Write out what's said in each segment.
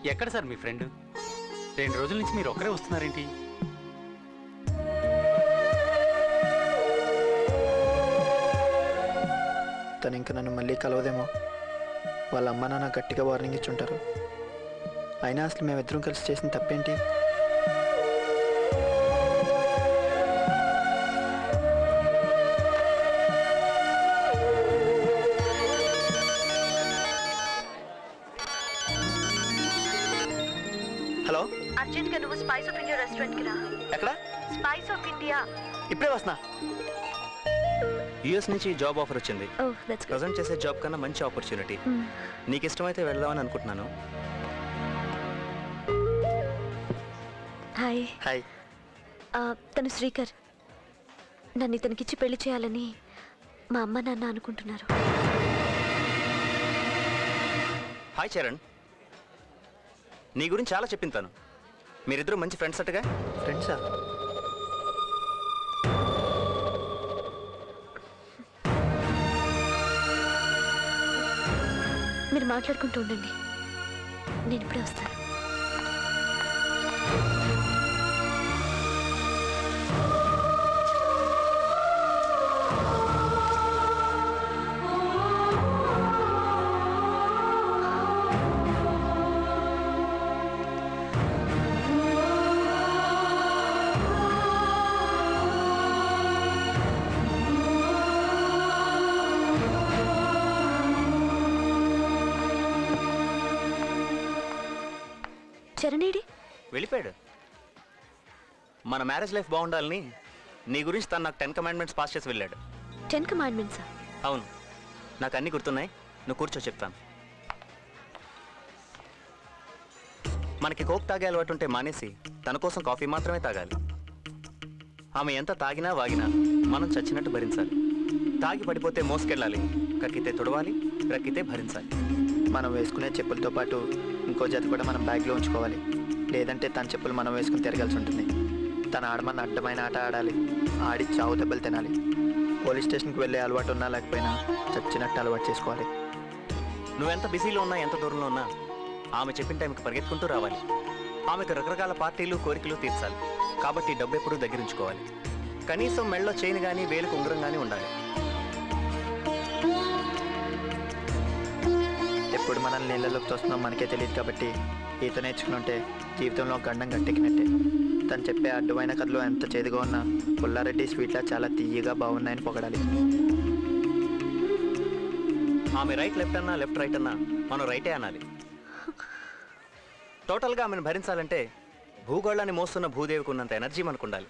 ఎక్కడ సార్ మీ ఫ్రెండ్? 2 రోజుల నుంచి మీరు ఒక్కరే వస్తున్నారేంటి? తను ఇంక నన్ను మళ్ళీ కలవదేమో. వాళ్ళ అమ్మ నాన్న గట్టిగా వార్నింగ్ ఇచ్చుంటారు. అయినా అసలు మేమిద్దరం కలిసి చేసిన తప్పేంటి? హలో, అర్జెంట్గా నువ్వు స్పైస్ ఆఫ్ ఇండియా రెస్టారెంట్కి రా. ఎక్కడ? Spice of India. ఇప్పుడే వస్తున్నా. యూఎస్ నుంచి జాబ్ ఆఫర్ వచ్చింది. That's good. ప్రజెంట్ చేసే జాబ్ కన్నా మంచి ఆపర్చునిటీ. నీకు ఇష్టమైతే వెళ్దామని అనుకుంటున్నాను. హాయ్. హాయ్. తను శ్రీకర్. నన్ను ఇతనికిచ్చి పెళ్లి చేయాలని మా అమ్మ నాన్న అనుకుంటున్నారు. హాయ్ చరణ్, నీ గురించి చాలా చెప్పింతాను. మీరిద్దరూ మంచి ఫ్రెండ్స్ అట్టుగా. ఫ్రెండ్సా? మీరు మాట్లాడుకుంటూ ఉండండి, నేను ఇప్పుడే వస్తాను. చరణేడి వెళ్ళిపోయాడు. మన మ్యారేజ్ లైఫ్ బాగుండాలని నీ గురించి తను నాకు 10 కమాండ్మెంట్స్ పాస్ చేసి వెళ్ళాడు. 10 కమాండ్మెంట్సా? అవును, నాకు అన్నీ గుర్తున్నాయి. నువ్వు కూర్చో, చెప్తాను. మనకి కోక్ తాగే అలవాటు ఉంటే మానేసి తన కోసం కాఫీ మాత్రమే తాగాలి. ఆమె ఎంత తాగినా వాగినా మనం చచ్చినట్టు భరించాలి. తాగి పడిపోతే మోసుకెళ్ళాలి, కక్కితే తుడవాలి, రక్కితే భరించాలి. మనం వేసుకునే చెప్పులతో పాటు ఇంకో జత కూడా మనం బ్యాగ్లో ఉంచుకోవాలి. లేదంటే తన చెప్పులు మనం వేసుకుని తిరగాల్సి ఉంటుంది. తన ఆడమన్న అడ్డమైన ఆట ఆడాలి, ఆడి చావు దెబ్బలు తినాలి. పోలీస్ స్టేషన్కి వెళ్ళే అలవాటు ఉన్నా లేకపోయినా చచ్చినట్టు అలవాటు చేసుకోవాలి. నువ్వెంత బిజీలో ఉన్నా, ఎంత దూరంలో ఉన్నా ఆమె చెప్పిన టైంకి పరిగెత్తుకుంటూ రావాలి. ఆమెకు రకరకాల పార్టీలు, కోరికలు తీర్చాలి. కాబట్టి డబ్బు ఎప్పుడూ దగ్గరించుకోవాలి. కనీసం మెళ్ళలో చైన్ కానీ వేలుకు ఉంగరం కానీ ఉండాలి. ఎప్పుడు మనల్ని నీళ్ళలోకి తోస్తున్నాం మనకే తెలియదు. కాబట్టి ఈత నేర్చుకుని ఉంటే జీవితంలో గండం గట్టెక్కినట్టే. తను చెప్పే అడ్డమైన కథలు ఎంత చేదుగా ఉన్నా పుల్లారెడ్డి స్వీట్లా చాలా తీయగా బాగున్నాయని పొగడాలి. ఆమె రైట్ లెఫ్ట్ అన్నా, లెఫ్ట్ రైట్ అన్నా మనం రైటే అనాలి. టోటల్గా ఆమెను భరించాలంటే భూగోళాన్ని మోస్తున్న భూదేవికి ఉన్నంత ఎనర్జీ మనకు ఉండాలి.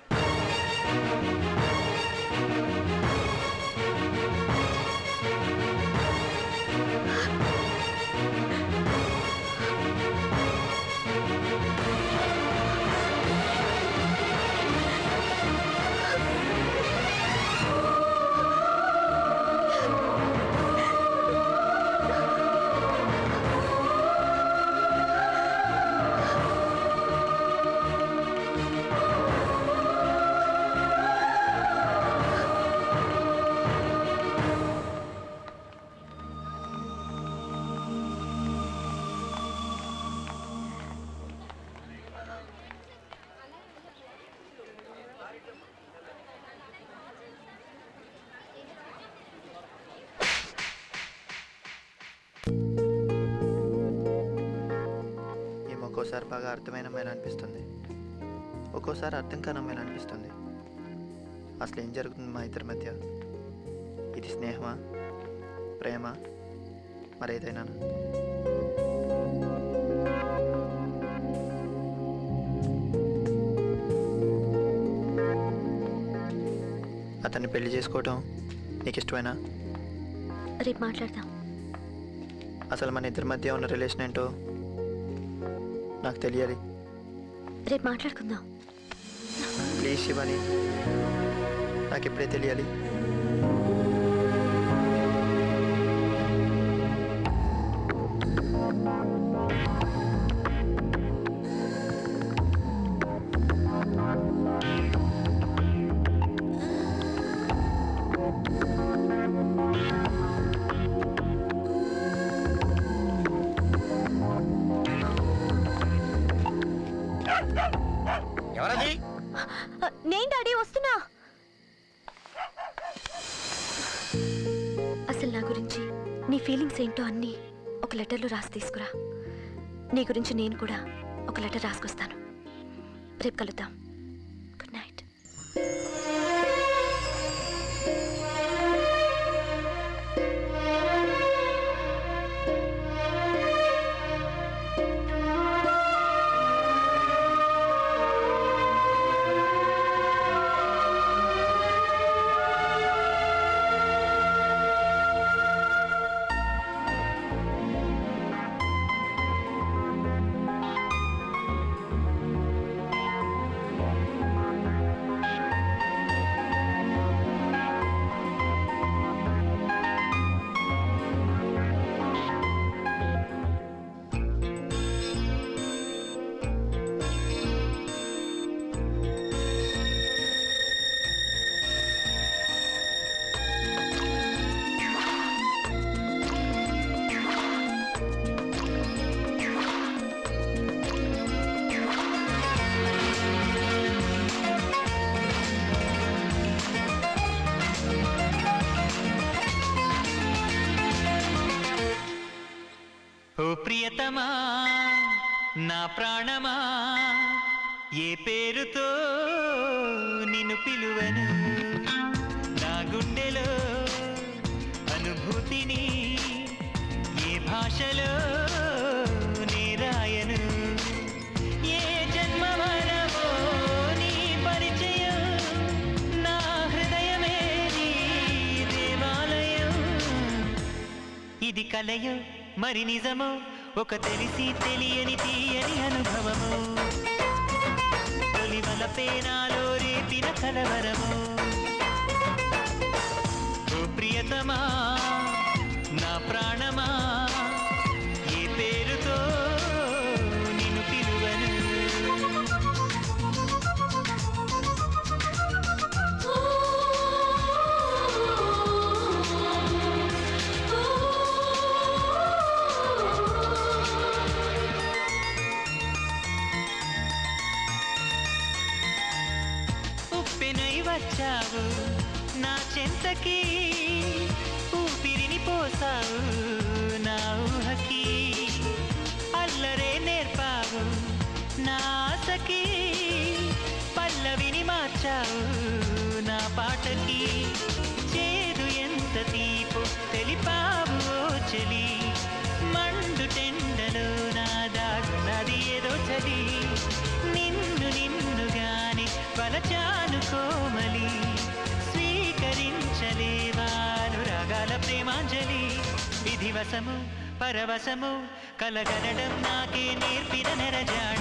ఒక్కోసారి బాగా అర్థమైన అమ్మాయిని అనిపిస్తుంది, ఒక్కోసారి అర్థం కాని అమ్మాయిని అనిపిస్తుంది. అసలు ఏం జరుగుతుంది మా ఇద్దరి మధ్య? ఇది స్నేహమా, ప్రేమ, మరేదైనా? అతన్ని పెళ్లి చేసుకోవటం నీకు ఇష్టమేనా? రేపు మాట్లాడదాం. అసలు మన ఇద్దరి మధ్య ఉన్న రిలేషన్ ఏంటో నాకు తెలియాలి. రేపు మాట్లాడుకుందాం. ప్లీజ్ శివాని, నాకు ఇప్పుడే తెలియాలి. నేను డాడీ వస్తున్నా. అసలు నా గురించి నీ ఫీలింగ్స్ ఏంటో అన్నీ ఒక లెటర్లో రాసి తీసుకురా. నీ గురించి నేను కూడా ఒక లెటర్ రాసుకొస్తాను. రేపు కలుద్దాం. Good night. ఓ ప్రియతమా నా ప్రాణమా ఏ పేరుతో నిన్ను పిలువను నా గుండెలో అనుభూతిని ఏ భాషలో నే రాయను ఏ జన్మవరమో నీ పరిచయం నా హృదయమే నీ దేవాలయం ఇది కలయో మరి నిజమో ఒక తెలిసి తెలియని తీయని అనుభవము తొలి వలపే నాలో రేపిన కలవరము ఓ ప్రియతమా నా ప్రాణమా ఏ పేరుతో నిన్ను పిలువను వచ్చావు నా చెంతకి ఊపిరిని పోసావు నా ఊహకి అల్లరే నేర్పావు నా ఆశకి పల్లవిని మార్చావు నా పాటకి చేదు ఎంత తీపు తెలిపావు ఓ చెలి మండు టెండలో నా దాగున్నది ఏదో చలి నిన్ను నిన్నుగాని వలచాను కోమలి స్వీకరించలేవాను రాగాల ప్రేమాంజలి విధివశము పరవశము కలగనడం నాకే నేర్పిన నెరజాణ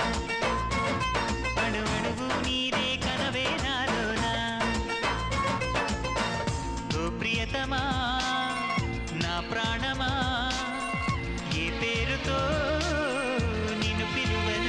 అణువణువు నీరే కనవే నాలోనా ఓ ప్రియతమా నా ప్రాణమా ఏ పేరుతో నిన్ను పిలువను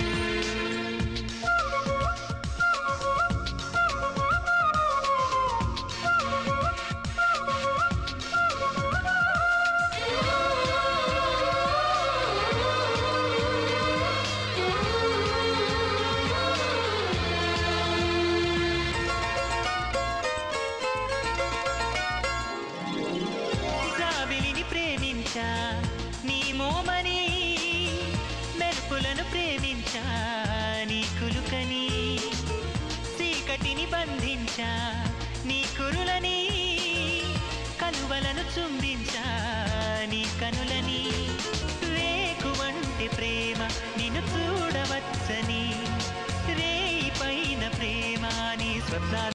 నీ మోమని మెరుపులను ప్రేమించా నీ కులుకని చీకటిని బంధించా నీ కురులని కలువలను చుంబించా నీ కనులని రేకువంటి ప్రేమ నిన్ను చూడవచ్చని రేయి పైన ప్రేమ నీ స్వప్నాలు